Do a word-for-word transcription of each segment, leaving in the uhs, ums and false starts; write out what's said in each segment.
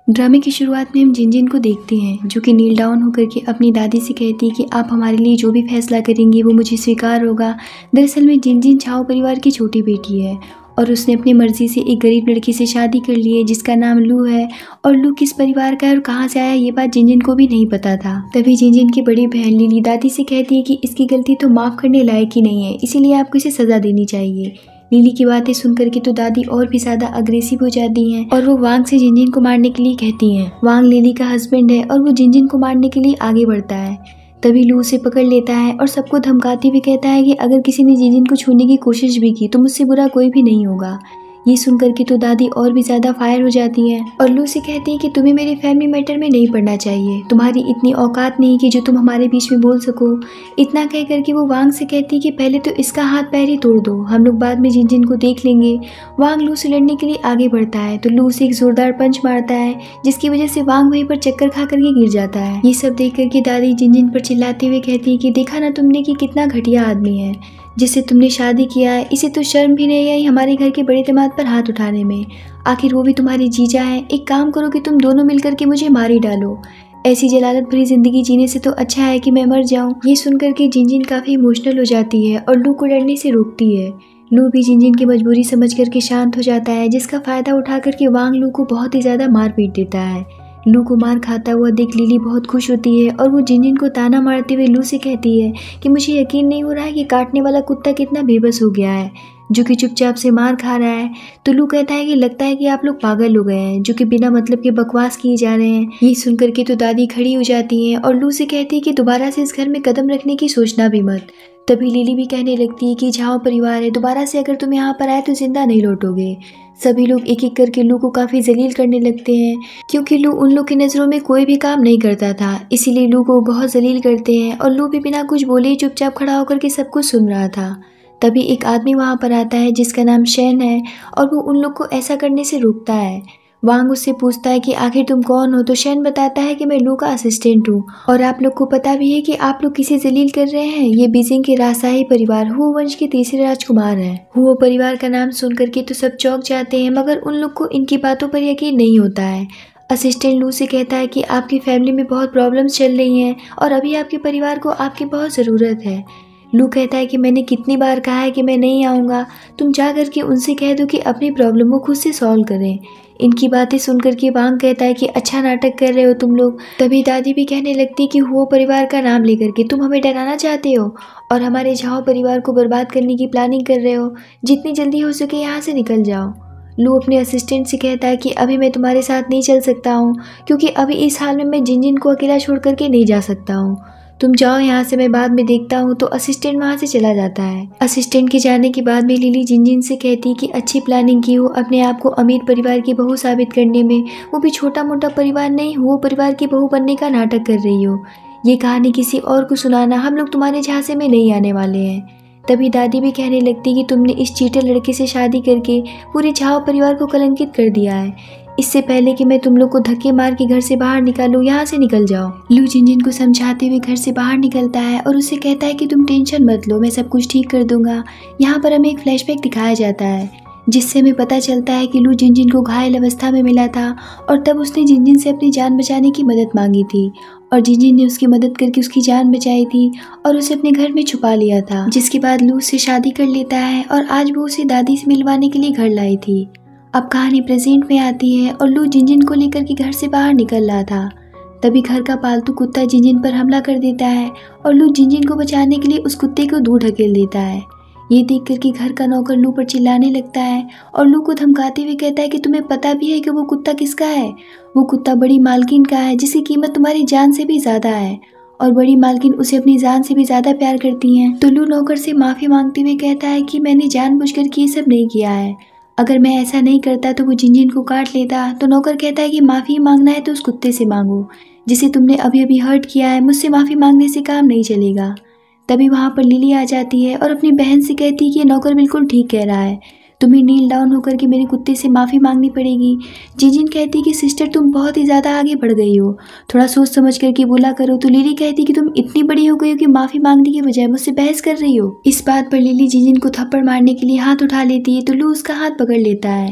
ड्रामे की शुरुआत में हम जिनजिन को देखते हैं जो कि नील डाउन होकर के अपनी दादी से कहती है कि आप हमारे लिए जो भी फैसला करेंगी वो मुझे स्वीकार होगा। दरअसल में जिनजिन झाओ परिवार की छोटी बेटी है और उसने अपनी मर्जी से एक गरीब लड़की से शादी कर ली है जिसका नाम लू है। और लू किस परिवार का है और कहाँ से आया ये बात जिनजिन को भी नहीं पता था। तभी जिनजिन की बड़ी बहन लिली दादी से कहती है कि इसकी गलती तो माफ़ करने लायक ही नहीं है, इसीलिए आपको इसे सज़ा देनी चाहिए। लिली की बातें सुनकर के तो दादी और भी ज्यादा अग्रेसिव हो जाती हैं और वो वांग से जिनजिन को मारने के लिए कहती हैं। वांग लिली का हस्बैंड है और वो जिनजिन को मारने के लिए आगे बढ़ता है। तभी लू उसे पकड़ लेता है और सबको धमकाते हुए कहता है कि अगर किसी ने जिनजिन को छूने की कोशिश भी की तो मुझसे बुरा कोई भी नहीं होगा। ये सुनकर के तो दादी और भी ज्यादा फायर हो जाती हैं और लू से कहती है कि तुम्हें मेरे फैमिली मैटर में नहीं पड़ना चाहिए, तुम्हारी इतनी औकात नहीं कि जो तुम हमारे बीच में बोल सको। इतना कह करके वो वांग से कहती है कि पहले तो इसका हाथ पैर ही तोड़ दो, हम लोग बाद में जिनजिन को देख लेंगे। वांग लू से लड़ने के लिए आगे बढ़ता है तो लू उसे एक जोरदार पंच मारता है जिसकी वजह से वांग वहीं पर चक्कर खा करके गिर जाता है। ये सब देख करके दादी जिनजिन पर चिल्लाते हुए कहती है कि देखा ना तुमने कि कितना घटिया आदमी है जिससे तुमने शादी किया है, इसे तो शर्म भी नहीं आई हमारे घर के बड़े दामाद पर हाथ उठाने में। आखिर वो भी तुम्हारी जीजा है। एक काम करो कि तुम दोनों मिलकर के मुझे मार ही डालो, ऐसी जलालत भरी जिंदगी जीने से तो अच्छा है कि मैं मर जाऊं। ये सुनकर के जिनजिन काफी इमोशनल हो जाती है और लू को लड़ने से रोकती है। लू भी जिनजिन की मजबूरी समझ करके शांत हो जाता है जिसका फायदा उठा करके वांग लू को बहुत ही ज्यादा मार पीट देता है। लू को मार खाता हुआ देख लिली बहुत खुश होती है और वो जिनजिन को ताना मारते हुए लू से कहती है कि मुझे यकीन नहीं हो रहा है कि काटने वाला कुत्ता कितना बेबस हो गया है जो कि चुपचाप से मार खा रहा है। तो लू कहता है कि लगता है कि आप लोग पागल हो गए हैं जो कि बिना मतलब के बकवास किए जा रहे हैं। ये सुनकर के तो दादी खड़ी हो जाती हैं और लू से कहती है कि दोबारा से इस घर में कदम रखने की सोचना भी मत। तभी लिली भी कहने लगती है कि झाओ परिवार है, दोबारा से अगर तुम यहाँ पर आए तो जिंदा नहीं लौटोगे। सभी लोग एक एक करके लू को काफ़ी जलील करने लगते हैं क्योंकि लू उन लोग की नज़रों में कोई भी काम नहीं करता था, इसीलिए लू को बहुत जलील करते हैं और लू भी बिना कुछ बोले चुपचाप खड़ा होकर के सब कुछ सुन रहा था। तभी एक आदमी वहाँ पर आता है जिसका नाम शेन है और वो उन लोग को ऐसा करने से रोकता है। वांग उससे पूछता है कि आखिर तुम कौन हो, तो शेन बताता है कि मैं लू का असिस्टेंट हूँ और आप लोग को पता भी है कि आप लोग किसे जलील कर रहे हैं। ये बीजिंग के राजशाही परिवार हुओ वंश के तीसरे राजकुमार हैं। हुओ परिवार का नाम सुन करके तो सब चौंक जाते हैं मगर उन लोग को इनकी बातों पर यकीन नहीं होता है। असिस्टेंट लू से कहता है कि आपकी फैमिली में बहुत प्रॉब्लम्स चल रही हैं और अभी आपके परिवार को आपकी बहुत ज़रूरत है। लू कहता है कि मैंने कितनी बार कहा है कि मैं नहीं आऊँगा, तुम जा करके उनसे कह दो कि अपनी प्रॉब्लम को खुद से सॉल्व करें। इनकी बातें सुनकर के वांग कहता है कि अच्छा नाटक कर रहे हो तुम लोग। तभी दादी भी कहने लगती है कि हुओ परिवार का नाम लेकर के तुम हमें डराना चाहते हो और हमारे झाओ परिवार को बर्बाद करने की प्लानिंग कर रहे हो। जितनी जल्दी हो सके यहाँ से निकल जाओ। लू अपने असिस्टेंट से कहता है कि अभी मैं तुम्हारे साथ नहीं चल सकता हूँ क्योंकि अभी इस हाल में मैं जिनजिन को अकेला छोड़ करके नहीं जा सकता हूँ, तुम जाओ यहाँ से, मैं बाद में देखता हूँ। तो असिस्टेंट वहाँ से चला जाता है। असिस्टेंट के जाने के बाद में लिली जिनजिन से कहती कि अच्छी प्लानिंग की हो अपने आप को अमीर परिवार की बहू साबित करने में, वो भी छोटा मोटा परिवार नहीं, वो परिवार की बहू बनने का नाटक कर रही हो। ये कहानी किसी और को सुनाना, हम लोग तुम्हारे झांसे में नहीं आने वाले हैं। तभी दादी भी कहने लगती कि तुमने इस चीटर लड़के से शादी करके पूरे झाओ परिवार को कलंकित कर दिया है। इससे पहले कि मैं तुम लोग को धक्के मार के घर से बाहर निकालूं, यहाँ से निकल जाओ। लू जिनजिन को समझाते हुए घर से बाहर निकलता है और उसे कहता है कि तुम टेंशन मत लो, मैं सब कुछ ठीक कर दूंगा। यहाँ पर हमें एक फ्लैशबैक दिखाया जाता है जिससे हमें पता चलता है कि लू जिनजिन को घायल अवस्था में मिला था और तब उसने जिनजिन से अपनी जान बचाने की मदद मांगी थी और जिनजिन ने उसकी मदद करके उसकी जान बचाई थी और उसे अपने घर में छुपा लिया था। जिसके बाद लू उससे शादी कर लेता है और आज वो उसे दादी से मिलवाने के लिए घर लाई थी। अब कहानी प्रेजेंट में आती है और लू जिनजिन को लेकर के घर से बाहर निकल रहा था। तभी घर का पालतू कुत्ता जिनजिन पर हमला कर देता है और लू जिनजिन को बचाने के लिए उस कुत्ते को दूर ढकेल देता है। ये देख कर के घर का नौकर लू पर चिल्लाने लगता है और लू को धमकाते हुए कहता है कि तुम्हें पता भी है कि वो कुत्ता किसका है? वो कुत्ता बड़ी मालकिन का है जिसकी कीमत तुम्हारी जान से भी ज्यादा है और बड़ी मालकिन उसे अपनी जान से भी ज्यादा प्यार करती हैं। तो लू नौकर से माफी मांगते हुए कहता है कि मैंने जानबूझकर ये सब नहीं किया है, अगर मैं ऐसा नहीं करता तो वो जिनजिन को काट लेता। तो नौकर कहता है कि माफ़ी मांगना है तो उस कुत्ते से मांगो जिसे तुमने अभी अभी हर्ट किया है, मुझसे माफ़ी मांगने से काम नहीं चलेगा। तभी वहाँ पर लिली आ जाती है और अपनी बहन से कहती है कि ये नौकर बिल्कुल ठीक कह रहा है, तुम्हें नील डाउन होकर के मेरे कुत्ते से माफ़ी मांगनी पड़ेगी। जिनजिन कहती कि सिस्टर तुम बहुत ही ज़्यादा आगे बढ़ गई हो, थोड़ा सोच समझ करके बोला करो। तो लिली कहती कि तुम इतनी बड़ी हो गई हो कि माफ़ी मांगने की बजाय मुझसे बहस कर रही हो। इस बात पर लिली जिनजिन को थप्पड़ मारने के लिए हाथ उठा लेती है तो लू उसका हाथ पकड़ लेता है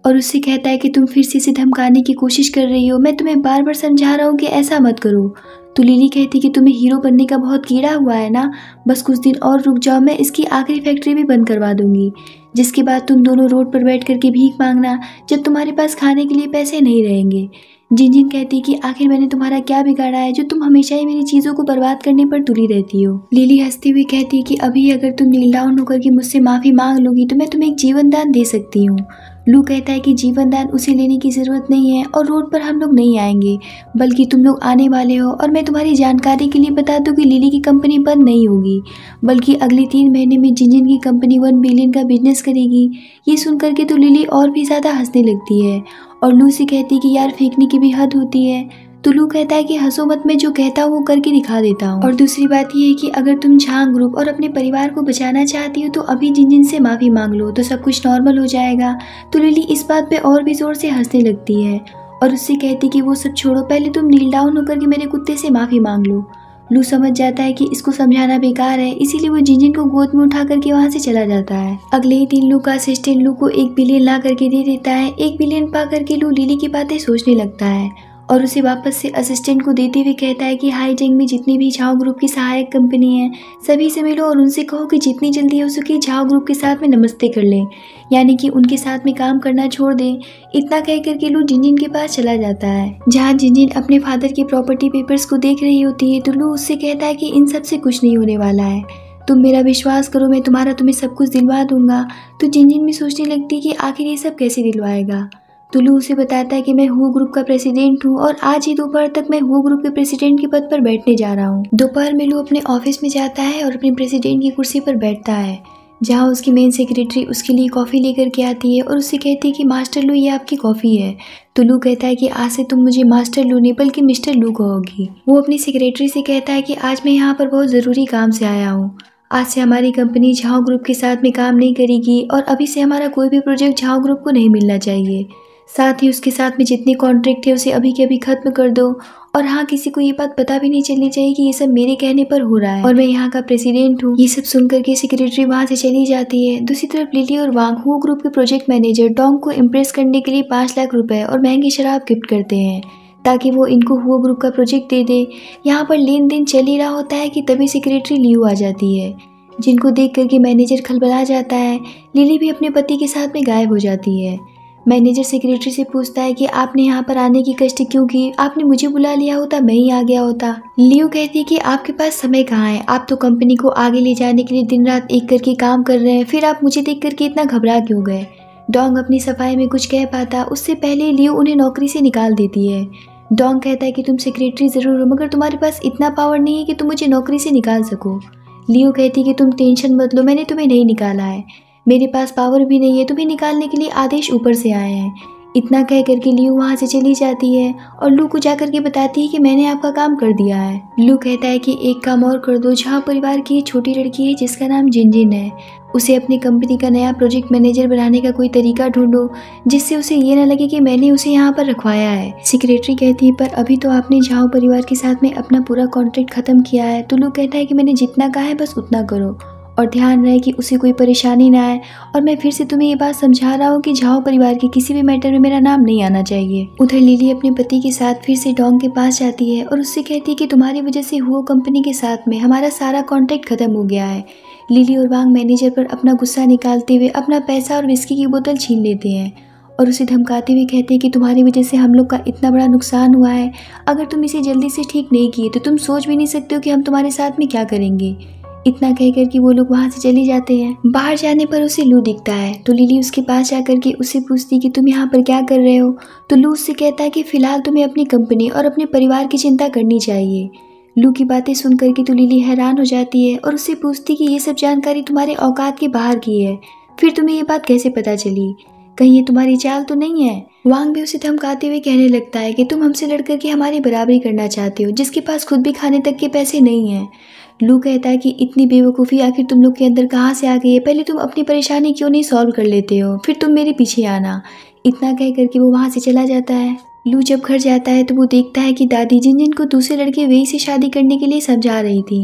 और उससे कहता है कि तुम फिर से इसे धमकाने की कोशिश कर रही हो, मैं तुम्हें बार बार समझा रहा हूँ कि ऐसा मत करो। तो लिली कहती कि तुम्हें हीरो बनने का बहुत कीड़ा हुआ है ना, बस कुछ दिन और रुक जाओ, मैं इसकी आखिरी फैक्ट्री भी बंद करवा दूंगी, जिसके बाद तुम दोनों रोड पर बैठ करके भीख मांगना जब तुम्हारे पास खाने के लिए पैसे नहीं रहेंगे। जिनजिन कहती कि आखिर मैंने तुम्हारा क्या बिगाड़ा है जो तुम हमेशा ही मेरी चीज़ों को बर्बाद करने पर तुली रहती हो। लिली हंसती हुई कहती कि अभी अगर तुम नील डाउन होकर के मुझसे माफ़ी मांग लोगी तो मैं तुम्हें एक जीवन दान दे सकती हूँ। लू कहता है कि जीवन दान उसे लेने की ज़रूरत नहीं है और रोड पर हम लोग नहीं आएंगे, बल्कि तुम लोग आने वाले हो। और मैं तुम्हारी जानकारी के लिए बता दूं कि लिली की कंपनी बंद नहीं होगी, बल्कि अगले तीन महीने में जिनजिन की कंपनी वन बिलियन का बिजनेस करेगी। ये सुन करके तो लिली और भी ज़्यादा हंसने लगती है और लू से कहती कि यार फेंकने की भी हद होती है। तो लू कहता है कि हंसो मत, मैं जो कहता हूँ वो करके दिखा देता हूँ। और दूसरी बात ये है कि अगर तुम झांग ग्रुप और अपने परिवार को बचाना चाहती हो तो अभी जिनजिन से माफ़ी मांग लो तो सब कुछ नॉर्मल हो जाएगा। तो लिली इस बात पे और भी ज़ोर से हंसने लगती है और उससे कहती कि वो सब छोड़ो, पहले तुम नील डाउन होकर के मेरे कुत्ते से माफ़ी मांग लो। लू समझ जाता है कि इसको समझाना बेकार है, इसीलिए वो जिनजिन को गोद में उठा करके वहाँ से चला जाता है। अगले ही दिन लू का असिस्टेंट लू को एक बिलियन ला करके दे देता है। एक बिलियन पा करके लू लिली की बातें सोचने लगता है और उसे वापस से असिस्टेंट को देते हुए कहता है कि हाईजेंग में जितनी भी झाओ ग्रुप की सहायक कंपनी है सभी से मिलो और उनसे कहो कि जितनी जल्दी हो सके झाओ ग्रुप के साथ में नमस्ते कर लें, यानी कि उनके साथ में काम करना छोड़ दें। इतना कह करके लू जिनजिन के पास चला जाता है, जहाँ जिनजिन अपने फादर की प्रॉपर्टी पेपर्स को देख रही होती है। तो लू उससे कहता है कि इन सब से कुछ नहीं होने वाला है, तुम मेरा विश्वास करो, मैं तुम्हारा तुम्हें सब कुछ दिलवा दूंगा। तो जिनजिन भी सोचने लगती है कि आखिर ये सब कैसे दिलवाएगा। तो लू उसे बताता है कि मैं हू ग्रुप का प्रेसिडेंट हूँ और आज ही दोपहर तक मैं हू ग्रुप के प्रेसिडेंट के पद पर बैठने जा रहा हूँ। दोपहर में लू अपने ऑफिस में जाता है और अपने प्रेसिडेंट की कुर्सी पर बैठता है, जहाँ उसकी मेन सेक्रेटरी उसके लिए कॉफ़ी लेकर के आती है और उससे कहती है कि मास्टर लू ये आपकी कॉफ़ी है। तो लू कहता है कि आज से तुम मुझे मास्टर लू नहीं बल्कि मिस्टर लू कहोगी। वो अपनी सेक्रेटरी से कहता है कि आज मैं यहाँ पर बहुत ज़रूरी काम से आया हूँ, आज से हमारी कंपनी झाओ ग्रुप के साथ में काम नहीं करेगी और अभी से हमारा कोई भी प्रोजेक्ट झाओ ग्रुप को नहीं मिलना चाहिए। साथ ही उसके साथ में जितने कॉन्ट्रैक्ट थे उसे अभी के अभी खत्म कर दो और हाँ किसी को ये बात पता भी नहीं चलनी चाहिए कि ये सब मेरे कहने पर हो रहा है और मैं यहाँ का प्रेसिडेंट हूँ। ये सब सुन करके सेक्रेटरी वहाँ से चली जाती है। दूसरी तरफ लिली और वांग हू ग्रुप के प्रोजेक्ट मैनेजर डोंग को इम्प्रेस करने के लिए पाँच लाख रुपए और महंगी शराब गिफ्ट करते हैं ताकि वो इनको हू ग्रुप का प्रोजेक्ट दे दे। यहाँ पर लेन देन चल ही रहा होता है कि तभी सेक्रेटरी लियू आ जाती है, जिनको देख करके मैनेजर खलबला जाता है। लिली भी अपने पति के साथ में गायब हो जाती है। मैनेजर सेक्रेटरी से पूछता है कि आपने यहाँ पर आने की कष्ट क्यों की, आपने मुझे बुला लिया होता, मैं ही आ गया होता। लियो कहती है कि आपके पास समय कहाँ है, आप तो कंपनी को आगे ले जाने के लिए दिन रात एक करके काम कर रहे हैं, फिर आप मुझे देख करके इतना घबरा क्यों गए। डोंग अपनी सफाई में कुछ कह पाता उससे पहले लियो उन्हें नौकरी से निकाल देती है। डोंग कहता है कि तुम सेक्रेटरी जरूर हो मगर तुम्हारे पास इतना पावर नहीं है कि तुम मुझे नौकरी से निकाल सको। लियो कहती है कि तुम टेंशन मत लो, मैंने तुम्हें नहीं निकाला है, मेरे पास पावर भी नहीं है, तुम्हें निकालने के लिए आदेश ऊपर से आए हैं। इतना कह करके लियू वहाँ से चली जाती है और लू को जाकर के बताती है कि मैंने आपका काम कर दिया है। लू कहता है कि एक काम और कर दो, झाओ परिवार की छोटी लड़की है जिसका नाम जिनजिन है, उसे अपनी कंपनी का नया प्रोजेक्ट मैनेजर बनाने का कोई तरीका ढूंढो जिससे उसे ये ना लगे कि मैंने उसे यहाँ पर रखवाया है। सेक्रेटरी कहती है पर अभी तो आपने झाओ परिवार के साथ में अपना पूरा कॉन्ट्रैक्ट खत्म किया है। तो लू कहता है कि मैंने जितना कहा है बस उतना करो और ध्यान रहे कि उसे कोई परेशानी ना आए। और मैं फिर से तुम्हें ये बात समझा रहा हूँ कि झाओ परिवार के किसी भी मैटर में मेरा नाम नहीं आना चाहिए। उधर लिली अपने पति के साथ फिर से डोंग के पास जाती है और उससे कहती है कि तुम्हारी वजह से हुओ कंपनी के साथ में हमारा सारा कॉन्ट्रैक्ट खत्म हो गया है। लिली और वांग मैनेजर पर अपना गुस्सा निकालते हुए अपना पैसा और विस्की की बोतल छीन लेते हैं और उसे धमकाते हुए कहते हैं कि तुम्हारी वजह से हम लोग का इतना बड़ा नुकसान हुआ है, अगर तुम इसे जल्दी से ठीक नहीं किए तो तुम सोच भी नहीं सकते हो कि हम तुम्हारे साथ में क्या करेंगे। इतना कहकर कि वो लोग वहाँ से चले जाते हैं। बाहर जाने पर उसे लू दिखता है तो लिली उसके पास जाकर के उससे पूछती कि तुम यहाँ पर क्या कर रहे हो। तो लू उससे कहता है कि फिलहाल तुम्हें अपनी कंपनी और अपने परिवार की चिंता करनी चाहिए। लू की बातें सुन करके तो लिली हैरान हो जाती है और उससे पूछती कि ये सब जानकारी तुम्हारे औकात के बाहर की है, फिर तुम्हें ये बात कैसे पता चली, कहीं ये तुम्हारी चाल तो नहीं है। वांग भी उसे धमकाते हुए कहने लगता है कि तुम हमसे लड़ करके हमारी बराबरी करना चाहते हो जिसके पास खुद भी खाने तक के पैसे नहीं हैं। लू कहता है कि इतनी बेवकूफ़ी आखिर तुम लोग के अंदर कहाँ से आ गई है, पहले तुम अपनी परेशानी क्यों नहीं सॉल्व कर लेते हो, फिर तुम मेरे पीछे आना। इतना कह करके वो वहाँ से चला जाता है। लू जब घर जाता है तो वो देखता है कि दादी जिनजिन को दूसरे लड़के वेई से शादी करने के लिए समझा रही थी।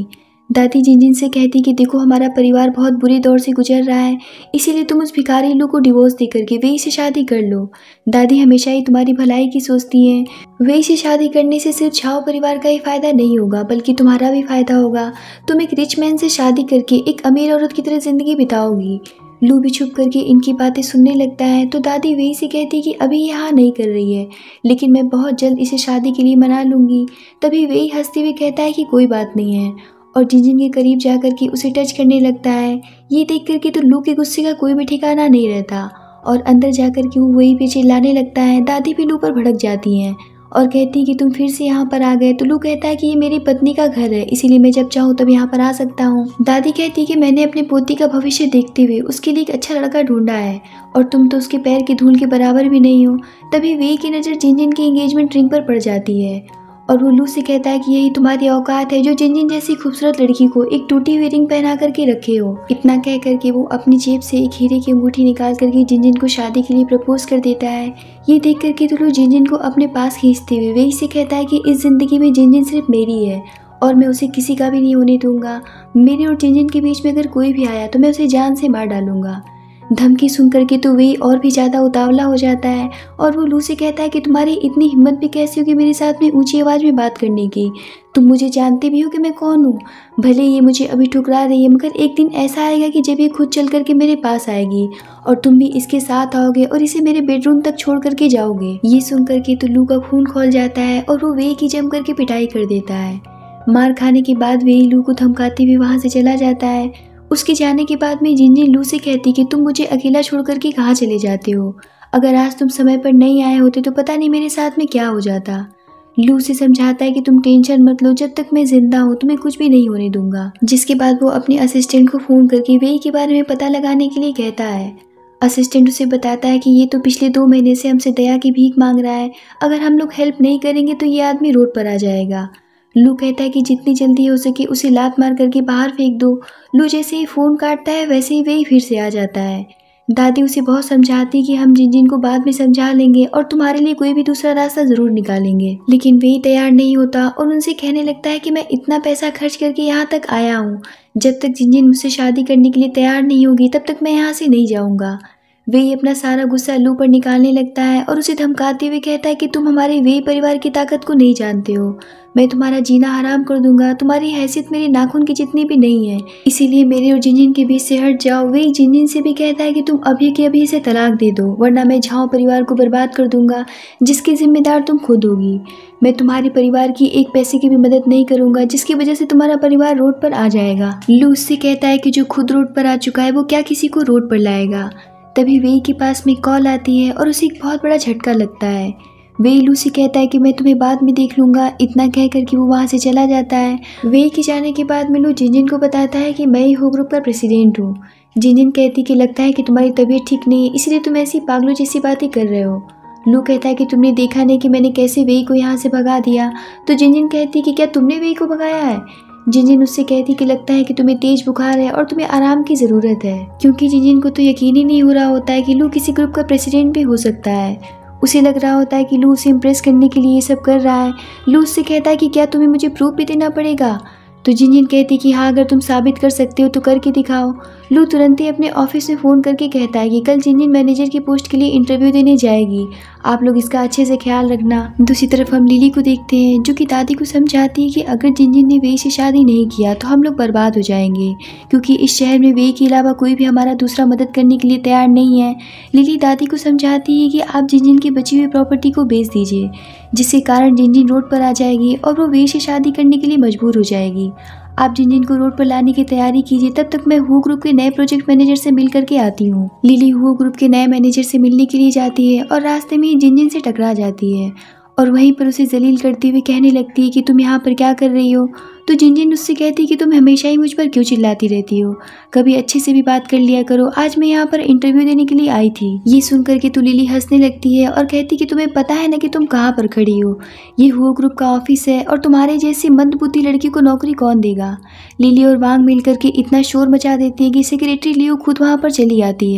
दादी जिनजिन से कहती कि देखो हमारा परिवार बहुत बुरे दौर से गुजर रहा है, इसीलिए तुम उस भिखारी लू को डिवोर्स दे करके वे से शादी कर लो। दादी हमेशा ही तुम्हारी भलाई की सोचती हैं। वे से शादी करने से सिर्फ झाओ परिवार का ही फायदा नहीं होगा बल्कि तुम्हारा भी फायदा होगा। तुम एक रिच मैन से शादी करके एक अमीर औरत की तरह जिंदगी बिताओगी। लू भी छुप करके इनकी बातें सुनने लगता है तो दादी वही से कहती कि अभी ये हाँ नहीं कर रही है, लेकिन मैं बहुत जल्द इसे शादी के लिए मना लूँगी। तभी वही हंसते हुए कहता है कि कोई बात नहीं है और जिनजिन के करीब जाकर के उसे टच करने लगता है। ये देख करके तो लू के गुस्से का कोई भी ठिकाना नहीं रहता और अंदर जाकर के वो वही पे चिल्लाने लगता है। दादी भी लू पर भड़क जाती हैं और कहती है कि तुम फिर से यहाँ पर आ गए। तो लू कहता है कि ये मेरी पत्नी का घर है, इसीलिए मैं जब चाहूँ तब यहाँ पर आ सकता हूँ। दादी कहती है कि मैंने अपने पोती का भविष्य देखते हुए उसके लिए एक अच्छा लड़का ढूंढा है और तुम तो उसके पैर की धूल के बराबर भी नहीं हो। तभी वे की नज़र जिनजिन की एंगेजमेंट रिंग पर पड़ जाती है और वो लू से कहता है कि यही तुम्हारी औकात है जो जिनजिन जैसी खूबसूरत लड़की को एक टूटी हुई रिंग पहना करके रखे हो। इतना कह करके वो अपनी जेब से एक हीरे की अंगूठी निकाल करके जिनजिन को शादी के लिए प्रपोज कर देता है। ये देख करके तो लू जिनजिन को अपने पास खींचते हुए वही से कहता है कि इस जिंदगी में जिनजिन सिर्फ मेरी है और मैं उसे किसी का भी नहीं होने दूंगा। मेरे और जिनजिन के बीच में अगर कोई भी आया तो मैं उसे जान से मार डालूंगा। धमकी सुन करके तो वही और भी ज़्यादा उतावला हो जाता है और वो लू से कहता है कि तुम्हारी इतनी हिम्मत भी कैसी होगी मेरे साथ में ऊंची आवाज़ में बात करने की। तुम मुझे जानते भी हो कि मैं कौन हूँ। भले ये मुझे अभी ठुकरा रही है मगर एक दिन ऐसा आएगा कि जब ये खुद चल करके मेरे पास आएगी और तुम भी इसके साथ आओगे और इसे मेरे बेडरूम तक छोड़ करके जाओगे। ये सुन करके तो लू का खून खौल जाता है और वो वे की जम करके पिटाई कर देता है। मार खाने के बाद वे लू को धमकाते हुए वहाँ से चला जाता है। उसके जाने के बाद में जिनजिन लू से कहती कि तुम मुझे अकेला छोड़ करके कहाँ चले जाते हो। अगर आज तुम समय पर नहीं आए होते तो पता नहीं मेरे साथ में क्या हो जाता। लू से समझाता है कि तुम टेंशन मत लो, जब तक मैं जिंदा हूँ तुम्हें कुछ भी नहीं होने दूंगा। जिसके बाद वो अपने असिस्टेंट को फ़ोन करके वे के बारे में पता लगाने के लिए कहता है। असिस्टेंट उसे बताता है कि ये तो पिछले दो महीने से हमसे दया की भीख मांग रहा है, अगर हम लोग हेल्प नहीं करेंगे तो ये आदमी रोड पर आ जाएगा। लू कहता है कि जितनी जल्दी हो सके उसे लात मार करके बाहर फेंक दो। लू जैसे ही फ़ोन काटता है वैसे ही वही फिर से आ जाता है। दादी उसे बहुत समझाती कि हम जिनजिन को बाद में समझा लेंगे और तुम्हारे लिए कोई भी दूसरा रास्ता ज़रूर निकालेंगे, लेकिन वही तैयार नहीं होता और उनसे कहने लगता है कि मैं इतना पैसा खर्च करके यहाँ तक आया हूँ, जब तक जिनजिन मुझसे शादी करने के लिए तैयार नहीं होगी तब तक मैं यहाँ से नहीं जाऊँगा। वे अपना सारा गुस्सा लू पर निकालने लगता है और उसे धमकाते हुए कहता है कि तुम हमारे वे परिवार की ताकत को नहीं जानते हो, मैं तुम्हारा जीना हराम कर दूंगा, तुम्हारी हैसियत मेरे नाखून की जितनी भी नहीं है, इसीलिए मेरे और जिनजिन के बीच से हट जाओ। वे जिनजिन से भी कहता है कि तुम अभी के अभी इसे तलाक दे दो वरना मैं झाओ परिवार को बर्बाद कर दूंगा जिसकी जिम्मेदार तुम खुद होगी। मैं तुम्हारे परिवार की एक पैसे की भी मदद नहीं करूंगा जिसकी वजह से तुम्हारा परिवार रोड पर आ जाएगा। लू उससे कहता है कि जो खुद रोड पर आ चुका है वो क्या किसी को रोड पर लाएगा। तभी वे के पास में कॉल आती है और उसे एक बहुत बड़ा झटका लगता है। वे लू से कहता है कि मैं तुम्हें बाद में देख लूँगा। इतना कह करके वो वहाँ से चला जाता है। वे के जाने के बाद में लू जिनजिन को बताता है कि मैं ही हो ग्रुप का प्रेसिडेंट हूँ। जिनजिन कहती कि लगता है कि तुम्हारी तबीयत ठीक नहीं है इसलिए तुम ऐसी पागलों जैसी बातें कर रहे हो। लू कहता है कि तुमने देखा नहीं कि मैंने कैसे वे को यहाँ से भगा दिया। तो जिनजिन कहती कि क्या तुमने वे को भगाया है। जिनजिन उससे कहती कि लगता है कि तुम्हें तेज बुखार है और तुम्हें आराम की ज़रूरत है, क्योंकि जिनजिन को तो यकीन ही नहीं हो रहा होता है कि लू किसी ग्रुप का प्रेसिडेंट भी हो सकता है। उसे लग रहा होता है कि लू उसे इम्प्रेस करने के लिए ये सब कर रहा है। लू उससे कहता है कि क्या तुम्हें मुझे प्रूफ भी देना पड़ेगा। तो जिनजिन कहती कि हाँ अगर तुम साबित कर सकते हो तो करके दिखाओ। लू तुरंत ही अपने ऑफिस में फ़ोन करके कहता है कि कल जिनजिन मैनेजर की पोस्ट के लिए इंटरव्यू देने जाएगी, आप लोग इसका अच्छे से ख्याल रखना। दूसरी तरफ हम लिली को देखते हैं जो कि दादी को समझाती है कि अगर जिनजिन ने वे से शादी नहीं किया तो हम लोग बर्बाद हो जाएंगे, क्योंकि इस शहर में वे के अलावा कोई भी हमारा दूसरा मदद करने के लिए तैयार नहीं है। लिली दादी को समझाती है कि आप जिनजिन की बची हुई प्रॉपर्टी को बेच दीजिए, जिसके कारण जिनजिन रोड पर आ जाएगी और वो वे से शादी करने के लिए मजबूर हो जाएगी। आप जिनजिन को रोड पर लाने की तैयारी कीजिए, तब तक मैं हु ग्रुप के नए प्रोजेक्ट मैनेजर से मिल करके आती हूँ। लिली हु ग्रुप के नए मैनेजर से मिलने के लिए जाती है और रास्ते में जिनजिन से टकरा जाती है और वहीं पर उसे जलील करते हुए कहने लगती है कि तुम यहाँ पर क्या कर रही हो। तो जिनजिन उससे कहती है कि तुम हमेशा ही मुझ पर क्यों चिल्लाती रहती हो, कभी अच्छे से भी बात कर लिया करो, आज मैं यहाँ पर इंटरव्यू देने के लिए आई थी। ये सुन करके तो लिली हंसने लगती है और कहती कि तुम्हें पता है ना कि तुम कहाँ पर खड़ी हो, ये हुआ ग्रुप का ऑफिस है और तुम्हारे जैसी मंदबुद्धि लड़की को नौकरी कौन देगा। लिली और वांग मिल करके इतना शोर मचा देती है कि सेक्रेटरी लियो खुद वहाँ पर चली आती है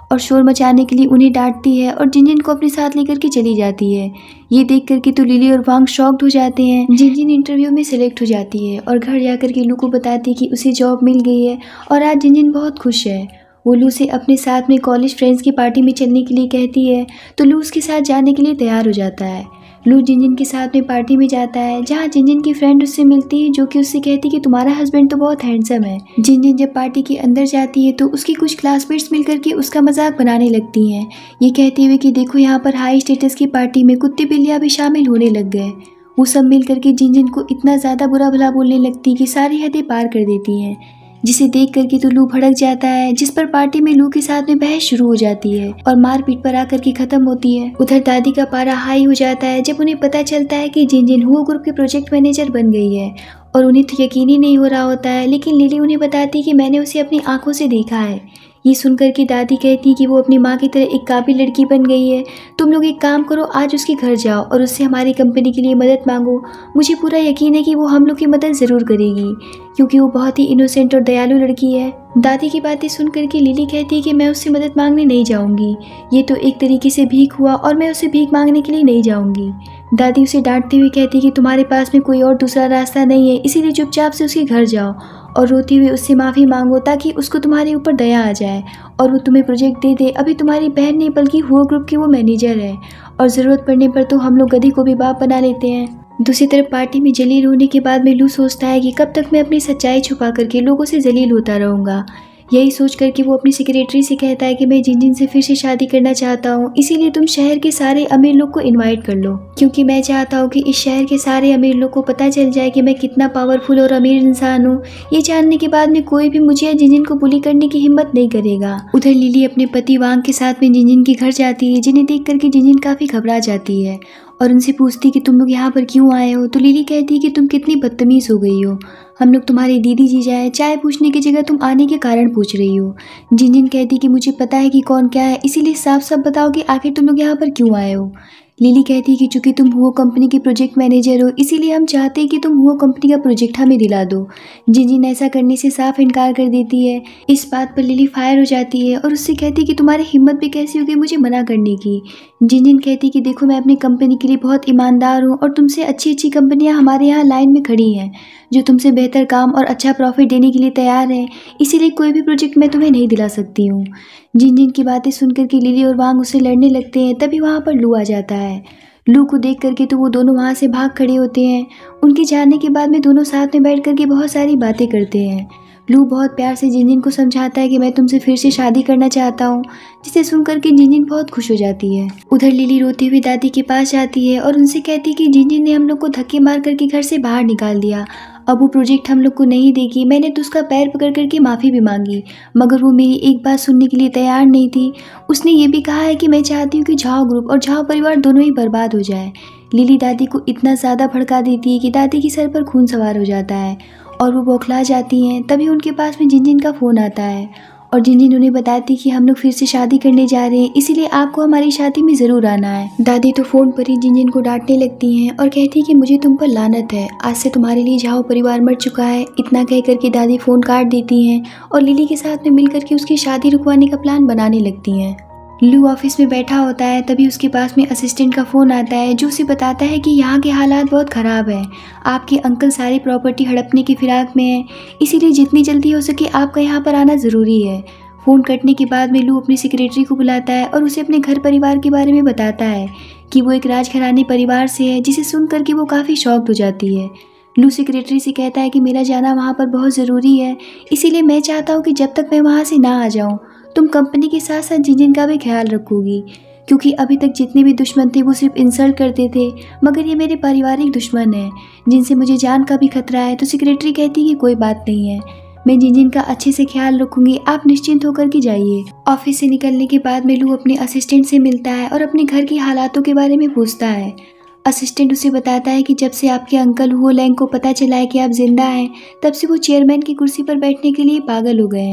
और शोर मचाने के लिए उन्हें डांटती है और जिनजिन को अपने साथ लेकर के चली जाती है। ये देख करके तो लिली और वांग शॉक्ड हो जाते हैं। जिनजिन इंटरव्यू में सिलेक्ट हो जाती है और घर जाकर के लू को बताती है कि उसे जॉब मिल गई है और आज जिनजिन बहुत खुश है। वो लू से अपने साथ में कॉलेज फ्रेंड्स की पार्टी में चलने के लिए कहती है तो लू उसके साथ जाने के लिए तैयार हो जाता है। लू जिनजिन के साथ में पार्टी में जाता है जहाँ जिनजिन की फ्रेंड उससे मिलती है जो कि उससे कहती है कि तुम्हारा हस्बैंड तो बहुत हैंडसम है। जिनजिन जब पार्टी के अंदर जाती है तो उसकी कुछ क्लासमेट्स मिलकर के उसका मजाक बनाने लगती हैं, ये कहती हुए कि देखो यहाँ पर हाई स्टेटस की पार्टी में कुत्ते बिल्लियाँ भी शामिल होने लग गए। वो सब मिल करके जिनजिन को इतना ज़्यादा बुरा भला बोलने लगती कि सारी हदें पार कर देती हैं, जिसे देख करके तो लू भड़क जाता है, जिस पर पार्टी में लू के साथ में बहस शुरू हो जाती है और मारपीट पर आकर के खत्म होती है। उधर दादी का पारा हाई हो जाता है जब उन्हें पता चलता है कि जिनजिन हुओ ग्रुप के प्रोजेक्ट मैनेजर बन गई है और उन्हें तो यकीन ही नहीं हो रहा होता है, लेकिन लिली उन्हें बताती है कि मैंने उसे अपनी आंखों से देखा है। ये सुनकर के दादी कहती है कि वो अपनी माँ की तरह एक काबिल लड़की बन गई है। तुम लोग एक काम करो, आज उसके घर जाओ और उससे हमारी कंपनी के लिए मदद मांगो। मुझे पूरा यकीन है कि वो हम लोग की मदद ज़रूर करेगी क्योंकि वो बहुत ही इनोसेंट और दयालु लड़की है। दादी की बातें सुन करके लिली कहती है कि मैं उससे मदद मांगने नहीं जाऊंगी, ये तो एक तरीके से भीख हुआ और मैं उससे भीख मांगने के लिए नहीं जाऊंगी। दादी उसे डांटते हुए कहती है कि तुम्हारे पास में कोई और दूसरा रास्ता नहीं है, इसीलिए चुपचाप से उसके घर जाओ और रोती हुई उससे माफ़ी मांगो ताकि उसको तुम्हारे ऊपर दया आ जाए और वो तुम्हें प्रोजेक्ट दे दे। अभी तुम्हारी बहन नहीं बल्कि हुओ ग्रुप की वो मैनेजर है और ज़रूरत पड़ने पर तो हम लोग गधी को भी बाप बना लेते हैं। दूसरी तरफ पार्टी में जलील होने के बाद में लू सोचता है कि कब तक मैं अपनी सच्चाई छुपा करके लोगों से जलील होता रहूँगा। यही सोच करके वो अपनी सेक्रेटरी से कहता है कि मैं जिनजिन से फिर से शादी करना चाहता हूँ, इसीलिए तुम शहर के सारे अमीर लोग को इनवाइट कर लो क्योंकि मैं चाहता हूँ कि इस शहर के सारे अमीर लोग को पता चल जाए कि मैं कितना पावरफुल और अमीर इंसान हूँ। ये जानने के बाद में कोई भी मुझे या जिनजिन को बुली करने की हिम्मत नहीं करेगा। उधर लिली अपने पति वांग के साथ में जिनजिन के घर जाती है, जिन्हें देख करके जिनजिन काफ़ी घबरा जाती है और उनसे पूछती कि तुम लोग यहाँ पर क्यों आए हो। तो लिली कहती है कि तुम कितनी बदतमीज़ हो गई हो, हम लोग तुम्हारी दीदी जी जाए, चाय पूछने की जगह तुम आने के कारण पूछ रही हो। जिनजिन कहती कि मुझे पता है कि कौन क्या है, इसीलिए साफ साफ बताओ कि आखिर तुम लोग यहाँ पर क्यों आए हो। लिली कहती है कि चूंकि तुम हुओ कंपनी की प्रोजेक्ट मैनेजर हो, इसीलिए हम चाहते हैं कि तुम हुओ कंपनी का प्रोजेक्ट हमें दिला दो। जिनजिन ऐसा करने से साफ इनकार कर देती है। इस बात पर लिली फायर हो जाती है और उससे कहती है कि तुम्हारी हिम्मत भी कैसी होगी मुझे मना करने की। जिनजिन कहती है कि देखो मैं अपनी कंपनी के लिए बहुत ईमानदार हूँ और तुमसे अच्छी अच्छी कंपनियाँ हमारे यहाँ लाइन में खड़ी हैं जो तुमसे बेहतर काम और अच्छा प्रॉफिट देने के लिए तैयार है, इसीलिए कोई भी प्रोजेक्ट मैं तुम्हें नहीं दिला सकती हूँ। जिनजिन की बातें सुनकर के लिली और वांग उससे लड़ने लगते हैं। तभी वहाँ पर लू आ जाता है। लू को देख करके तो वो दोनों वहाँ से भाग खड़े होते हैं। उनके जाने के बाद में दोनों साथ में बैठ करके बहुत सारी बातें करते हैं। लू बहुत प्यार से जिनजिन को समझाता है कि मैं तुमसे फिर से शादी करना चाहता हूँ, जिसे सुनकर के जिनजिन बहुत खुश हो जाती है। उधर लिली रोती हुई दादी के पास जाती है और उनसे कहती है कि जिनजिन ने हम लोग को धक्के मार करके घर से बाहर निकाल दिया, अब वो प्रोजेक्ट हम लोग को नहीं देगी। मैंने तो उसका पैर पकड़ करके माफ़ी भी मांगी मगर वो मेरी एक बात सुनने के लिए तैयार नहीं थी। उसने ये भी कहा है कि मैं चाहती हूँ कि झाओ ग्रुप और झाओ परिवार दोनों ही बर्बाद हो जाए। लिली दादी को इतना ज़्यादा भड़का देती है कि दादी के सर पर खून सवार हो जाता है और वो बौखला जाती हैं। तभी उनके पास में जिनजिन का फ़ोन आता है और जिनजिन उन्हें बताती कि हम लोग फिर से शादी करने जा रहे हैं, इसीलिए आपको हमारी शादी में ज़रूर आना है। दादी तो फ़ोन पर ही जिनजिन को डांटने लगती हैं और कहती है कि मुझे तुम पर लानत है, आज से तुम्हारे लिए झाओ परिवार मर चुका है। इतना कह करके दादी फ़ोन काट देती हैं और लिली के साथ में मिलकर के उसकी शादी रुकवाने का प्लान बनाने लगती हैं। लू ऑफिस में बैठा होता है, तभी उसके पास में असिस्टेंट का फ़ोन आता है जो उसे बताता है कि यहाँ के हालात बहुत ख़राब है, आपके अंकल सारी प्रॉपर्टी हड़पने की फिराक में है, इसीलिए जितनी जल्दी हो सके आपका यहाँ पर आना ज़रूरी है। फ़ोन कटने के बाद में लू अपनी सेक्रेटरी को बुलाता है और उसे अपने घर परिवार के बारे में बताता है कि वो एक राजघराने परिवार से है, जिसे सुन करके वो काफ़ी शॉक्ड हो जाती है। लू सेक्रेटरी से कहता है कि मेरा जाना वहाँ पर बहुत ज़रूरी है, इसीलिए मैं चाहता हूँ कि जब तक मैं वहाँ से ना आ जाऊँ तुम कंपनी के साथ साथ जिनजिन का भी ख्याल रखोगी, क्योंकि अभी तक जितने भी दुश्मन थे वो सिर्फ इंसल्ट करते थे, मगर ये मेरे पारिवारिक दुश्मन हैं जिनसे मुझे जान का भी खतरा है। तो सेक्रेटरी कहती है कि कोई बात नहीं है, मैं जिनजिन का अच्छे से ख्याल रखूंगी, आप निश्चिंत होकर के जाइए। ऑफिस से निकलने के बाद में लू अपने असिस्टेंट से मिलता है और अपने घर की हालातों के बारे में पूछता है। असिस्टेंट उसे बताता है कि जब से आपके अंकल हुओ लैंग को पता चला है कि आप जिंदा हैं, तब से वो चेयरमैन की कुर्सी पर बैठने के लिए पागल हो गए हैं।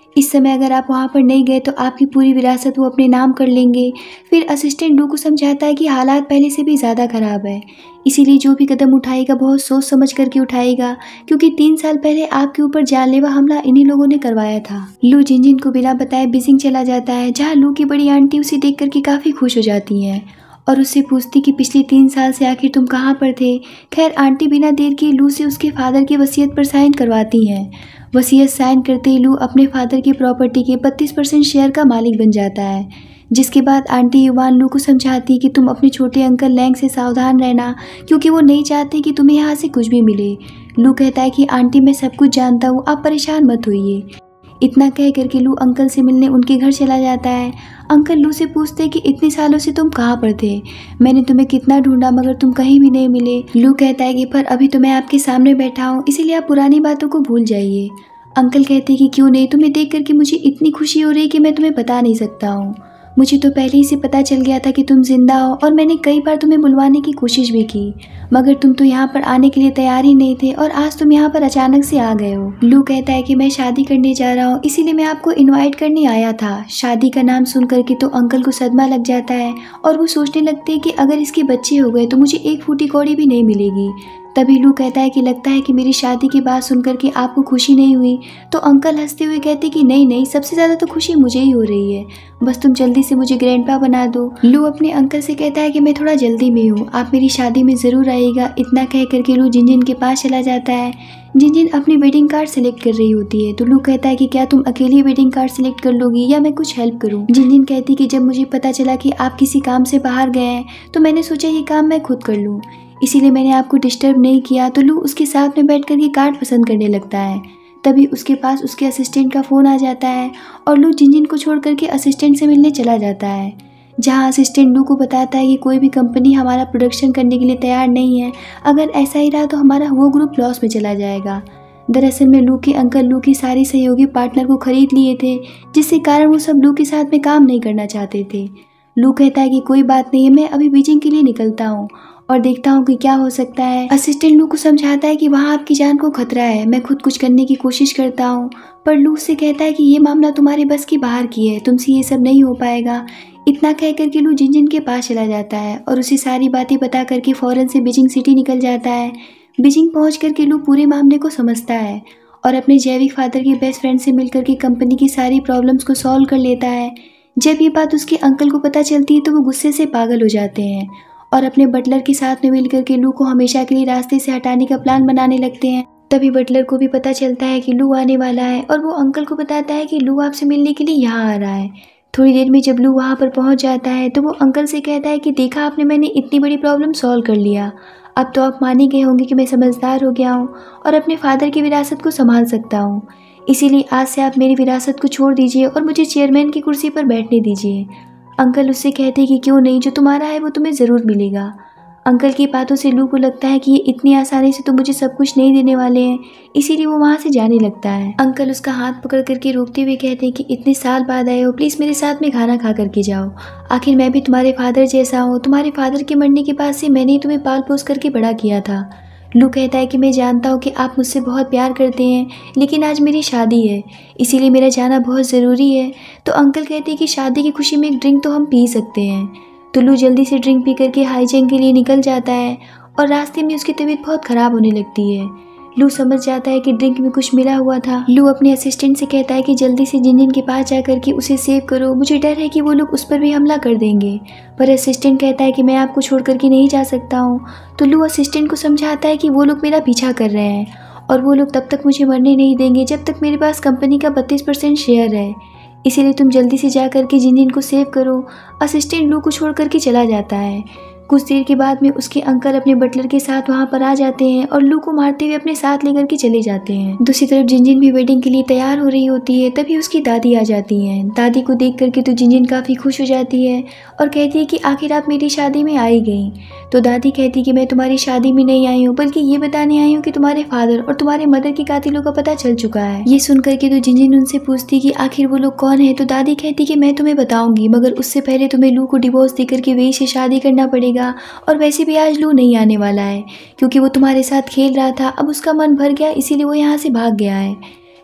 इस समय अगर आप वहाँ पर नहीं गए तो आपकी पूरी विरासत वो अपने नाम कर लेंगे। फिर असिस्टेंट लू को समझाता है कि हालात पहले से भी ज़्यादा ख़राब है, इसीलिए जो भी कदम उठाएगा बहुत सोच समझ करके उठाएगा, क्योंकि तीन साल पहले आपके ऊपर जानलेवा हमला इन्हीं लोगों ने करवाया था। लू जिनजिन को बिना बताए बीजिंग चला जाता है, जहाँ लू की बड़ी आंटी उसे देख करके काफ़ी खुश हो जाती हैं और उससे पूछती कि पिछले तीन साल से आखिर तुम कहाँ पर थे। खैर आंटी बिना देर किए लू से उसके फादर की वसीयत पर साइन करवाती हैं। वसीयत साइन करते ही लू अपने फादर की प्रॉपर्टी के बत्तीस परसेंट शेयर का मालिक बन जाता है, जिसके बाद आंटी युवान लू को समझाती कि तुम अपने छोटे अंकल लैंग से सावधान रहना, क्योंकि वो नहीं चाहते कि तुम्हें यहाँ से कुछ भी मिले। लू कहता है कि आंटी मैं सब कुछ जानता हूँ, आप परेशान मत होइए। इतना कह करके लू अंकल से मिलने उनके घर चला जाता है। अंकल लू से पूछते कि इतने सालों से तुम कहाँ पर थे, मैंने तुम्हें कितना ढूंढा मगर तुम कहीं भी नहीं मिले। लू कहता है कि पर अभी तो मैं आपके सामने बैठा हूँ, इसीलिए आप पुरानी बातों को भूल जाइए। अंकल कहते हैं कि क्यों नहीं, तुम्हें देख करके मुझे इतनी खुशी हो रही है कि मैं तुम्हें बता नहीं सकता हूँ। मुझे तो पहले ही से पता चल गया था कि तुम जिंदा हो और मैंने कई बार तुम्हें बुलवाने की कोशिश भी की, मगर तुम तो यहाँ पर आने के लिए तैयार ही नहीं थे और आज तुम यहाँ पर अचानक से आ गए हो। लू कहता है कि मैं शादी करने जा रहा हूँ, इसीलिए मैं आपको इनवाइट करने आया था। शादी का नाम सुन करके तो अंकल को सदमा लग जाता है और वो सोचने लगते हैं कि अगर इसके बच्चे हो गए तो मुझे एक फूटी कौड़ी भी नहीं मिलेगी। तभी लू कहता है कि लगता है कि मेरी शादी की बात सुनकर के आपको खुशी नहीं हुई। तो अंकल हंसते हुए कहते कि नहीं नहीं, सबसे ज़्यादा तो खुशी मुझे ही हो रही है, बस तुम जल्दी से मुझे ग्रैंडपा बना दो। लू अपने अंकल से कहता है कि मैं थोड़ा जल्दी में हूँ, आप मेरी शादी में ज़रूर आइएगा। इतना कह करके लू जिनजिन के पास चला जाता है। जिनजिन अपनी वेडिंग कार्ड सेलेक्ट कर रही होती है तो लू कहता है कि क्या तुम अकेली वेडिंग कार्ड सेलेक्ट कर लोगी या मैं कुछ हेल्प करूँ। जिनजिन कहती कि जब मुझे पता चला कि आप किसी काम से बाहर गए हैं तो मैंने सोचा ये काम मैं खुद कर लूँ, इसीलिए मैंने आपको डिस्टर्ब नहीं किया। तो लू उसके साथ में बैठ कर के कार्ड पसंद करने लगता है। तभी उसके पास उसके असिस्टेंट का फ़ोन आ जाता है और लू जिनजिन को छोड़ करके असिस्टेंट से मिलने चला जाता है, जहां असिस्टेंट लू को बताता है कि कोई भी कंपनी हमारा प्रोडक्शन करने के लिए तैयार नहीं है, अगर ऐसा ही रहा तो हमारा वो ग्रुप लॉस में चला जाएगा। दरअसल में लू के अंकल लू की सारी सहयोगी पार्टनर को खरीद लिए थे, जिसके कारण वो सब लू के साथ में काम नहीं करना चाहते थे। लू कहता है कि कोई बात नहीं है, मैं अभी बीजिंग के लिए निकलता हूँ और देखता हूँ कि क्या हो सकता है। असिस्टेंट लू को समझाता है कि वहाँ आपकी जान को खतरा है, मैं खुद कुछ करने की कोशिश करता हूँ, पर लू से कहता है कि ये मामला तुम्हारे बस की बाहर की है, तुमसे ये सब नहीं हो पाएगा। इतना कह करके लू जिनजिन के पास चला जाता है और उसे सारी बातें बता करके फ़ौरन से बीजिंग सिटी निकल जाता है। बीजिंग पहुँच करके लू पूरे मामले को समझता है और अपने जैविक फादर के बेस्ट फ्रेंड से मिल करके कंपनी की सारी प्रॉब्लम्स को सॉल्व कर लेता है। जब ये बात उसके अंकल को पता चलती है तो वो गुस्से से पागल हो जाते हैं और अपने बटलर के साथ में मिलकर के लू को हमेशा के लिए रास्ते से हटाने का प्लान बनाने लगते हैं। तभी बटलर को भी पता चलता है कि लू आने वाला है और वो अंकल को बताता है कि लू आपसे मिलने के लिए यहाँ आ रहा है। थोड़ी देर में जब लू वहाँ पर पहुँच जाता है तो वो अंकल से कहता है कि देखा आपने, मैंने इतनी बड़ी प्रॉब्लम सॉल्व कर लिया, अब तो आप मान ही गए होंगे कि मैं समझदार हो गया हूँ और अपने फादर की विरासत को संभाल सकता हूँ, इसीलिए आज से आप मेरी विरासत को छोड़ दीजिए और मुझे चेयरमैन की कुर्सी पर बैठने दीजिए। अंकल उससे कहते हैं कि क्यों नहीं, जो तुम्हारा है वो तुम्हें ज़रूर मिलेगा। अंकल की बातों से लू को लगता है कि ये इतनी आसानी से तो मुझे सब कुछ नहीं देने वाले हैं, इसीलिए वो वहाँ से जाने लगता है। अंकल उसका हाथ पकड़ करके रोकते हुए कहते हैं कि इतने साल बाद आए हो, प्लीज़ मेरे साथ में खाना खा करके जाओ, आखिर मैं भी तुम्हारे फादर जैसा हूँ, तुम्हारे फादर के मरने के बाद से मैंने ही तुम्हें पाल पोस करके बड़ा किया था। लू कहता है कि मैं जानता हूँ कि आप मुझसे बहुत प्यार करते हैं, लेकिन आज मेरी शादी है, इसीलिए मेरा जाना बहुत ज़रूरी है। तो अंकल कहते हैं कि शादी की खुशी में एक ड्रिंक तो हम पी सकते हैं। तो लू जल्दी से ड्रिंक पी करके हाईजैंक के लिए निकल जाता है और रास्ते में उसकी तबीयत बहुत ख़राब होने लगती है। लू समझ जाता है कि ड्रिंक में कुछ मिला हुआ था। लू अपने असिस्टेंट से कहता है कि जल्दी से जिनजिन के पास जा करके उसे सेव करो, मुझे डर है कि वो लोग उस पर भी हमला कर देंगे। पर असिस्टेंट कहता है कि मैं आपको छोड़ करके नहीं जा सकता हूँ। तो लू असिस्टेंट को समझाता है कि वो लोग मेरा पीछा कर रहे हैं और वो लोग तब तक मुझे मरने नहीं देंगे जब तक मेरे पास कंपनी का बत्तीस परसेंट शेयर है, इसीलिए तुम जल्दी से जा करके जिनजिन को सेव करो। असिस्टेंट लू को छोड़ करके चला जाता है। कुछ देर के बाद में उसके अंकल अपने बटलर के साथ वहाँ पर आ जाते हैं और लू को मारते हुए अपने साथ लेकर के चले जाते हैं। दूसरी तरफ जिनजिन भी वेडिंग के लिए तैयार हो रही होती है, तभी उसकी दादी आ जाती हैं। दादी को देख करके तो जिनजिन काफ़ी खुश हो जाती है और कहती है कि आखिर आप मेरी शादी में आई गई। तो दादी कहती कि मैं तुम्हारी शादी में नहीं आई हूँ, बल्कि ये बताने आई हूँ कि तुम्हारे फादर और तुम्हारे मदर के कातिलों का पता चल चुका है। ये सुन करके तो जिनजिन उनसे पूछती कि आखिर वो लोग कौन है। तो दादी कहती कि मैं तुम्हें बताऊंगी, मगर उससे पहले तुम्हें लू को डिवोर्स देकर के वही से शादी करना पड़ेगा। और वैसे भी आज लू नहीं आने वाला है, क्योंकि वो तुम्हारे साथ खेल रहा था, अब उसका मन भर गया, इसीलिए वो यहाँ से भाग गया है।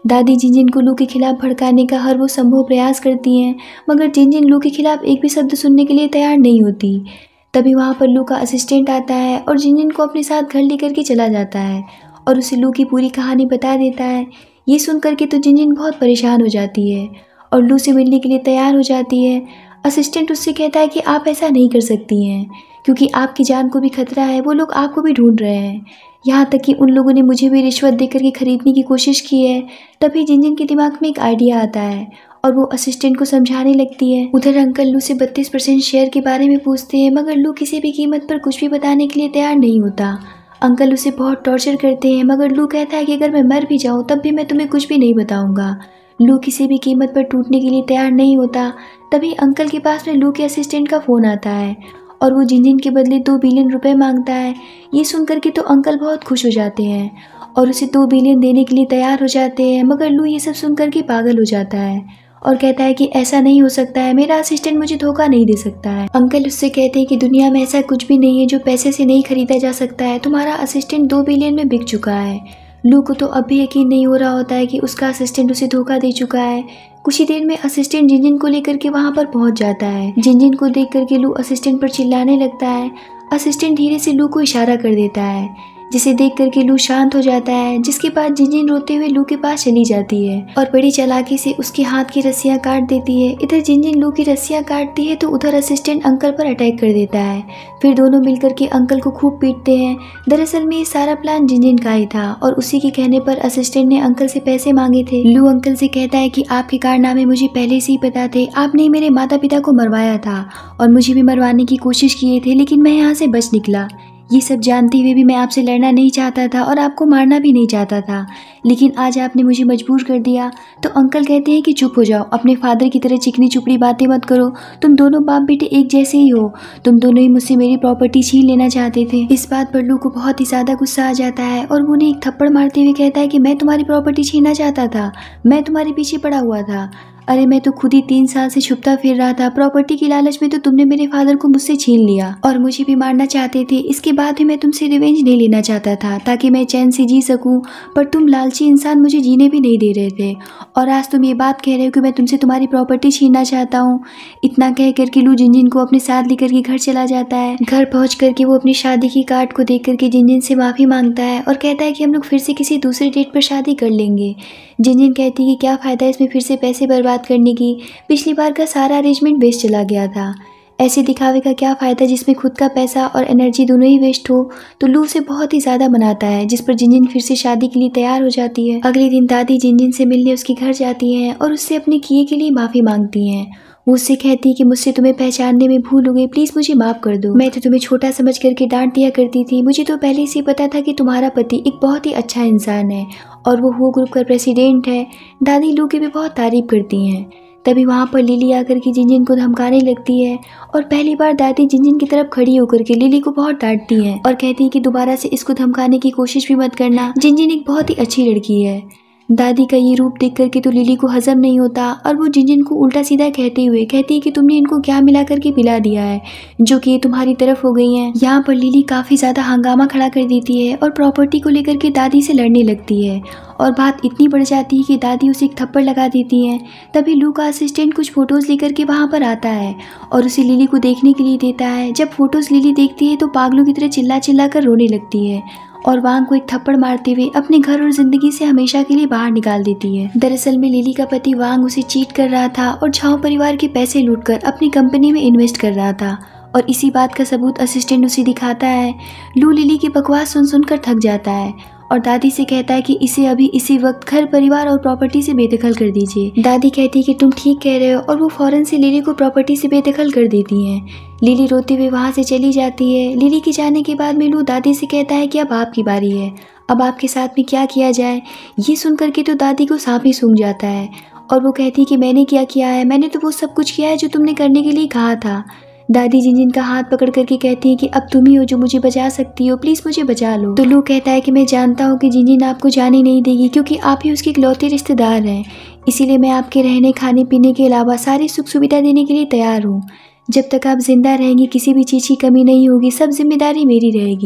दादी जिनजिन को लू के खिलाफ भड़काने का हर वो संभव प्रयास करती हैं, मगर जिनजिन लू के खिलाफ एक भी शब्द सुनने के लिए तैयार नहीं होती। तभी वहाँ पर लू का असिस्टेंट आता है और जिनजिन को अपने साथ घर लेकर के चला जाता है और उसे लू की पूरी कहानी बता देता है। ये सुन करके तो जिनजिन बहुत परेशान हो जाती है और लू से मिलने के लिए तैयार हो जाती है। असिस्टेंट उससे कहता है कि आप ऐसा नहीं कर सकती हैं, क्योंकि आपकी जान को भी खतरा है, वो लोग आपको भी ढूंढ रहे हैं। यहाँ तक कि उन लोगों ने मुझे भी रिश्वत देकर के खरीदने की कोशिश की है। तभी जिनजिन के दिमाग में एक आइडिया आता है और वो असिस्टेंट को समझाने लगती है। उधर अंकल लू से बत्तीस परसेंट शेयर के बारे में पूछते हैं, मगर लू किसी भी कीमत पर कुछ भी बताने के लिए तैयार नहीं होता। अंकल उसे बहुत टॉर्चर करते हैं, मगर लू कहता है कि अगर मैं मर भी जाऊँ तब भी मैं तुम्हें कुछ भी नहीं बताऊँगा। लू किसी भी कीमत पर टूटने के लिए तैयार नहीं होता। तभी अंकल के पास में लू के असिस्टेंट का फ़ोन आता है और वो जिनजिन के बदले दो बिलियन रुपए मांगता है। ये सुन करके तो अंकल बहुत खुश हो जाते हैं और उसे दो बिलियन देने के लिए तैयार हो जाते हैं, मगर लू ये सब सुन करके पागल हो जाता है और कहता है कि ऐसा नहीं हो सकता है, मेरा असिस्टेंट मुझे धोखा नहीं दे सकता है। अंकल उससे कहते हैं कि दुनिया में ऐसा कुछ भी नहीं है जो पैसे से नहीं खरीदा जा सकता है, तुम्हारा असिस्टेंट दो बिलियन में बिक चुका है। लू को तो अब भी यकीन नहीं हो रहा होता है कि उसका असिस्टेंट उसे धोखा दे चुका है। कुछ ही देर में असिस्टेंट जिनजिन को लेकर के वहाँ पर पहुँच जाता है। जिनजिन को देख करके लू असिस्टेंट पर चिल्लाने लगता है। असिस्टेंट धीरे से लू को इशारा कर देता है, जिसे देख करके लू शांत हो जाता है, जिसके बाद जिनजिन रोते हुए लू के पास चली जाती है और बड़ी चालाकी से उसके हाथ की रस्सियां काट देती है। इधर जिनजिन लू की रस्सियां काटती है तो उधर असिस्टेंट अंकल पर अटैक कर देता है। फिर दोनों मिलकर के अंकल को खूब पीटते हैं। दरअसल में ये सारा प्लान जिनजिन का ही था और उसी के कहने पर असिस्टेंट ने अंकल से पैसे मांगे थे। लू अंकल से कहता है कि आपके कारनामे मुझे पहले से ही पता थे, आपने मेरे माता पिता को मरवाया था और मुझे भी मरवाने की कोशिश किए थे, लेकिन मैं यहाँ से बच निकला। ये सब जानते हुए भी मैं आपसे लड़ना नहीं चाहता था और आपको मारना भी नहीं चाहता था, लेकिन आज आपने मुझे मजबूर कर दिया। तो अंकल कहते हैं कि चुप हो जाओ, अपने फादर की तरह चिकनी चुपड़ी बातें मत करो, तुम दोनों बाप बेटे एक जैसे ही हो, तुम दोनों ही मुझसे मेरी प्रॉपर्टी छीन लेना चाहते थे। इस बात पर लू को बहुत ही ज़्यादा गुस्सा आ जाता है और वो उन्हें एक थप्पड़ मारते हुए कहता है कि मैं तुम्हारी प्रॉपर्टी छीनना चाहता था, मैं तुम्हारे पीछे पड़ा हुआ था। अरे मैं तो खुद ही तीन साल से छुपता फिर रहा था, प्रॉपर्टी की लालच में तो तुमने मेरे फादर को मुझसे छीन लिया और मुझे भी मारना चाहते थे। इसके बाद भी मैं तुमसे रिवेंज नहीं लेना चाहता था ताकि मैं चैन से जी सकूं, पर तुम लालची इंसान मुझे जीने भी नहीं दे रहे थे और आज तुम ये बात कह रहे हो कि मैं तुमसे तुम्हारी प्रॉपर्टी छीनना चाहता हूँ। इतना कह करके लू जिनजिन को अपने साथ लेकर के घर चला जाता है। घर पहुँच करके वो अपनी शादी की कार्ड को देख करके जिनजिन से माफ़ी मांगता है और कहता है कि हम लोग फिर से किसी दूसरे डेट पर शादी कर लेंगे। जिनजिन कहती है कि क्या फ़ायदा इसमें फिर से पैसे बर्बाद करने की, पिछली बार का सारा अरेंजमेंट वेस्ट चला गया था, ऐसे दिखावे का क्या फ़ायदा जिसमें खुद का पैसा और एनर्जी दोनों ही वेस्ट हो। तो लू उसे बहुत ही ज़्यादा मनाता है, जिस पर जिनजिन फिर से शादी के लिए तैयार हो जाती है। अगले दिन दादी जिनजिन से मिलने उसके घर जाती हैं और उससे अपने किए के लिए माफ़ी मांगती हैं। वो उससे कहती है कि मुझसे तुम्हें पहचानने में भूल हो गई, प्लीज़ मुझे माफ़ कर दो, मैं तो तुम्हें छोटा समझ करके डांट दिया करती थी, मुझे तो पहले से ही पता था कि तुम्हारा पति एक बहुत ही अच्छा इंसान है और वो वो ग्रुप का प्रेसिडेंट है। दादी लू की भी बहुत तारीफ करती हैं। तभी वहाँ पर लिली आकर के जिनजिन को धमकाने लगती है और पहली बार दादी जिनजिन की तरफ खड़ी होकर के लिली को बहुत डांटती हैं और कहती है कि दोबारा से इसको धमकाने की कोशिश भी मत करना, जिनजिन एक बहुत ही अच्छी लड़की है। दादी का ये रूप देख करके तो लिली को हजम नहीं होता और वो जिनजिन को उल्टा सीधा कहते हुए कहती है कि तुमने इनको क्या मिला करके पिला दिया है जो कि ये तुम्हारी तरफ हो गई हैं। यहाँ पर लिली काफ़ी ज़्यादा हंगामा खड़ा कर देती है और प्रॉपर्टी को लेकर के दादी से लड़ने लगती है और बात इतनी बढ़ जाती है कि दादी उसे एक थप्पड़ लगा देती हैं। तभी लू का असिस्टेंट कुछ फ़ोटोज़ लेकर के वहाँ पर आता है और उसे लिली को देखने के लिए देता है। जब फ़ोटोज़ लिली देखती है तो पागलों की तरह चिल्ला चिल्ला कर रोने लगती है और वांग को एक थप्पड़ मारते हुए अपने घर और जिंदगी से हमेशा के लिए बाहर निकाल देती है। दरअसल में लिली का पति वांग उसे चीट कर रहा था और झाओ परिवार के पैसे लूटकर अपनी कंपनी में इन्वेस्ट कर रहा था और इसी बात का सबूत असिस्टेंट उसे दिखाता है। लू लिली की बकवास सुन सुनकर थक जाता है और दादी से कहता है कि इसे अभी इसी वक्त घर परिवार और प्रॉपर्टी से बेदखल कर दीजिए। दादी कहती है कि तुम ठीक कह रहे हो और वो फौरन से लिली को प्रॉपर्टी से बेदखल कर देती हैं। लिली रोते हुए वहाँ से चली जाती है। लिली के जाने के बाद में लू दादी से कहता है कि अब आपकी बारी है, अब आपके साथ में क्या किया जाए। ये सुन करके तो दादी को सांप ही सूंघ जाता है और वो कहती है कि मैंने क्या किया है, मैंने तो वो सब कुछ किया है जो तुमने करने के लिए कहा था। दादी जिनजिन का हाथ पकड़ करके कहती है कि अब तुम ही हो जो मुझे बचा सकती हो, प्लीज़ मुझे बचा लो। तो लू कहता है कि मैं जानता हूँ कि जिनजिन आपको जाने नहीं देगी क्योंकि आप ही उसके इकलौते रिश्तेदार हैं, इसीलिए मैं आपके रहने खाने पीने के अलावा सारी सुख सुविधा देने के लिए तैयार हूँ। जब तक आप जिंदा रहेंगी किसी भी चीज़ की कमी नहीं होगी, सब जिम्मेदारी मेरी रहेगी।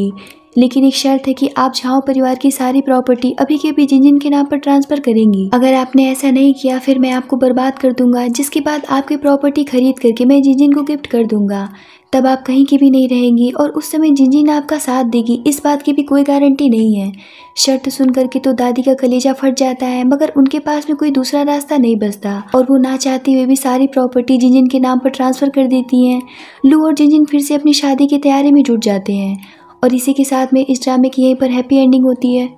लेकिन एक शर्त है कि आप झाओ परिवार की सारी प्रॉपर्टी अभी के अभी जिनजिन के नाम पर ट्रांसफर करेंगी। अगर आपने ऐसा नहीं किया फिर मैं आपको बर्बाद कर दूंगा, जिसके बाद आपकी प्रॉपर्टी खरीद करके मैं जिनजिन को गिफ्ट कर दूंगा। तब आप कहीं की भी नहीं रहेंगी और उस समय जिनजिन आपका साथ देगी, इस बात की भी कोई गारंटी नहीं है। शर्त सुन करके तो दादी का कलेजा फट जाता है, मगर उनके पास में कोई दूसरा रास्ता नहीं बचता और वो ना चाहते हुए भी सारी प्रॉपर्टी जिनजिन के नाम पर ट्रांसफ़र कर देती हैं। लू और जिनजिन फिर से अपनी शादी की तैयारी में जुट जाते हैं और इसी के साथ में इस ड्रामे की यहीं पर हैप्पी एंडिंग होती है।